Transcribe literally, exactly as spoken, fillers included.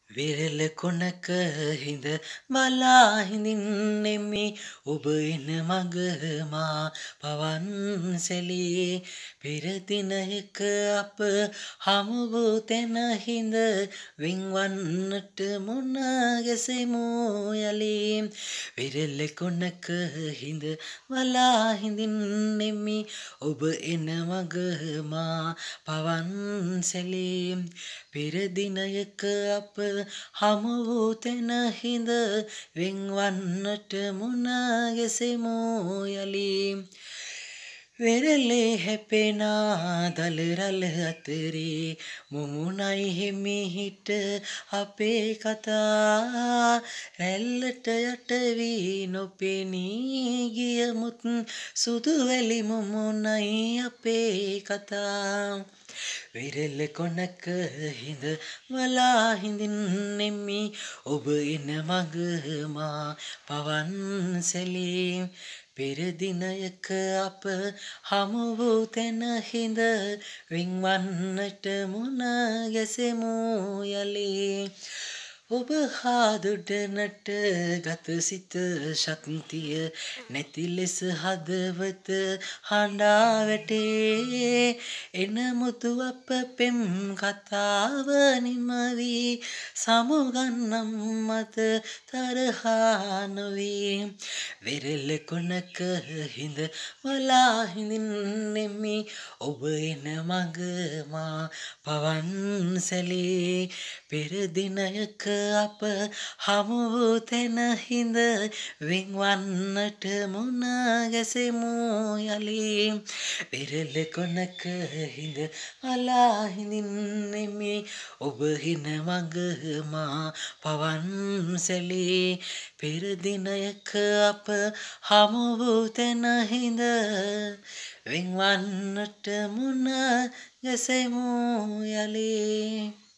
විරල කොනක හිඳ බලා හිඳින්නෙමි ඔබ එන මග මා පවන් සැලී පෙර දිනයක අප හමු වූ තැන හිඳ වෙන්වන්නට මුණ ගැසෙමු යලි විරල කොනක හිඳ බලා හිඳින්නෙමි ඔබ එන මග මා පවන් සැලී පෙර දිනයක අප හමු වූ තැන හිඳ වෙන්වන්නට මුණ ගැසෙමු යලි වෙරළේ හැපෙනා දළරල අතරේ මුමුණයි හිමිහිට අපේ කතා රැල්ලට යට වී නොපෙනී ගියමුත් සුදු වැලි මුමුණයි අපේ කතා විරල කොනක හිඳ බලා හිඳින්නෙමි ඔබ එන මග මා පවන් සැලී පෙර දිනයක අප හමු වූ තැන හිඳ වෙන්වන්නට මුණ ගැසෙමු යලි ඔබ හා දොඩනට ගත සිත ශක්තිය නැති ලෙස හදවත හඬා වැටේ එනමුතු අප පෙම් කතාව නිම වී සමුගන්නම් මත තරහා නොවී විරල කොනක හිඳ බලා හිඳින්නෙමි ඔබ එන මග මා පවන් සැලී පෙර දිනයක අප හමු වූ තැන හිඳ වෙන්වන්නට මුණ ගැසෙමු යලි විරල කොනක හිඳ බලා හිඳින්නෙමි ඔබ එන මග මා පවන් සැලී පෙර දිනයක අප හමු වූ තැන හිඳ වෙන්වන්නට මුණ ගැසෙමු යලි